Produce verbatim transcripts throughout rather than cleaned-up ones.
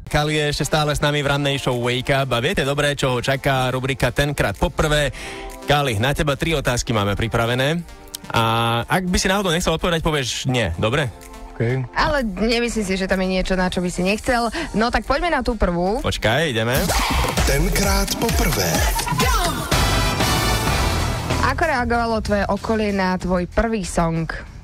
Kali je ešte stále s nami v rannej show Wake Up a viete dobre, čo ho čaká rubrika Tenkrát poprvé. Kali, na teba tri otázky máme pripravené a ak by si náhodou nechcel odpovedať, povieš nie, dobre? Okay. Ale nemyslím si, že tam je niečo, na čo by si nechcel. No tak poďme na tú prvú. Počkaj, ideme. Tenkrát poprvé. Ako reagovalo tvoje okolie na tvoj prvý song?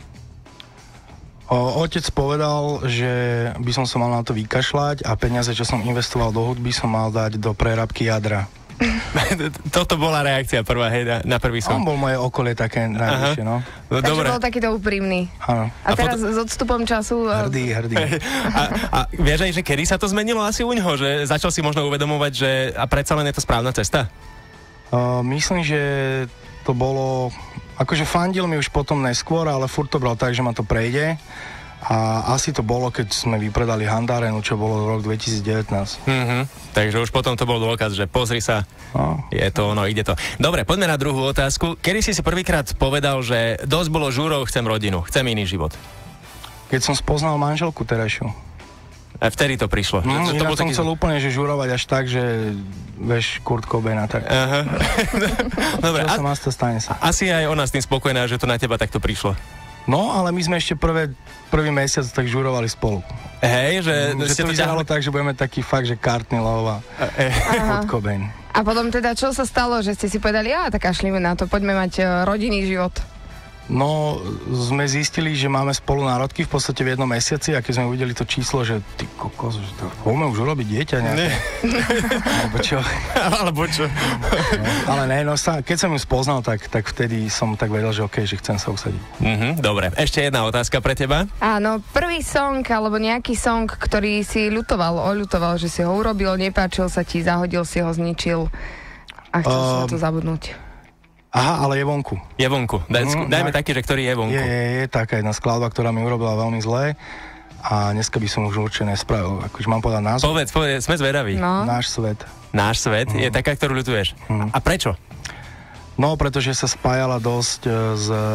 O, otec povedal, že by som sa mal na to vykašľať a peniaze, čo som investoval do hudby, som mal dať do prerábky jadra. Toto bola reakcia prvá, hej, na, na prvý song. On bol moje okolie také najvyššie, no. No Takže dobre. bol takýto úprimný. Áno. A, a teraz pot- s odstupom času... Hrdý, hrdý. A, a vieš aj, že kedy sa to zmenilo asi u ňoho? Že začal si možno uvedomovať, že a predsa len je to správna cesta? Uh, myslím, že to bolo... Akože fandil mi už potom neskôr, ale furt to bral tak, že ma to prejde. A asi to bolo, keď sme vypredali Handarenu, čo bolo rok dvetisíc devätnásť. Mhm. Takže už potom to bol dôkaz, že pozri sa, No. je to ono, ide to. Dobre, poďme na druhú otázku. Kedy si si prvýkrát povedal, že dosť bolo žúrov, chcem rodinu, chcem iný život? Keď som spoznal manželku terajšiu. A vtedy to prišlo. No, to, to bol som taký... chcel úplne že žurovať až tak, že vieš, Kurt Cobain a tak. Aha. Dobre, Čo a, sa má, to stane sa. asi aj ona s tým spokojná, že to na teba takto prišlo. No, ale my sme ešte prvé, prvý mesiac tak žurovali spolu. Hej, že, Mm, že ste to to vyzeralo ťahli... tak, že budeme taký fakt, že Courtney Love a Kurt Cobain. A potom teda, čo sa stalo, že ste si povedali, ja tak kašlíme na to, poďme mať uh, rodinný život. No, sme zistili, že máme spolu národky v podstate v jednom mesiaci a keď sme uvideli to číslo, že ty kokos, že to poďme už urobiť dieťa nejaké. Alebo čo? Alebo čo? No, ale ne, no sa, keď som ju spoznal, tak, tak vtedy som tak vedel, že okej, okay, že chcem sa usadiť. Mhm, dobre, ešte jedna otázka pre teba. Áno, prvý song, alebo nejaký song, ktorý si ľutoval, oľutoval, že si ho urobil, nepáčil sa ti, zahodil si ho, zničil a chcel um, si na to zabudnúť. Aha, ale je vonku. Je vonku. Daj, Mm, dajme tak, taký, že ktorý je vonku. Je, je, je taká jedna skladba, ktorá mi urobila veľmi zlé a dneska by som už určite nespravil. Akože mám povedať názov. Povedz, povedz, sme zvedaví. No. Náš svet. Náš svet Mm. je taká, ktorú ľutuješ. Mm. A prečo? No, pretože sa spájala dosť e, s e,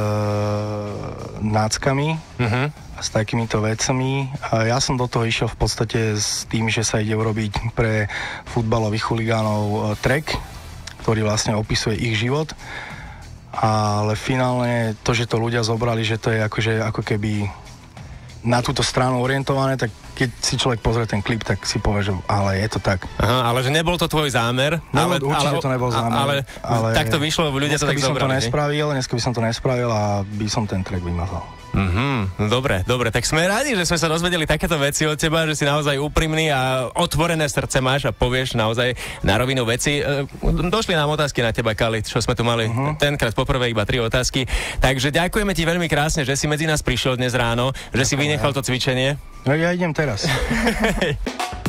náckami Mhm. a s takýmito vecami. A ja som do toho išiel v podstate s tým, že sa ide urobiť pre futbalových chuligánov e, track, ktorý vlastne opisuje ich život. Ale finálne to, že to ľudia zobrali, že to je akože ako keby na túto stranu orientované, tak keď si človek pozrie ten klip, tak si povie, že ale je to tak. Aha, ale že nebol to tvoj zámer. No, ale, určite ale, to nebol zámer. Ale, ale tak to vyšlo, ľudia to tak by som to zobrali. nespravil, dneska by som to nespravil a by som ten track vymazal. Mhm, no dobre, dobre, tak sme radi, že sme sa dozvedeli takéto veci od teba, že si naozaj úprimný a otvorené srdce máš a povieš naozaj na rovinu veci. E, došli nám otázky na teba, Kali, čo sme tu mali uh-huh. tenkrát poprvé iba tri otázky. Takže ďakujeme ti veľmi krásne, že si medzi nás prišiel dnes ráno, že si vynechal to cvičenie. No ja idem teraz.